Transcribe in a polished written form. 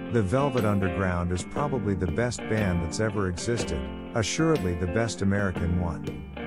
The Velvet Underground is probably the best band that's ever existed, assuredly the best American one.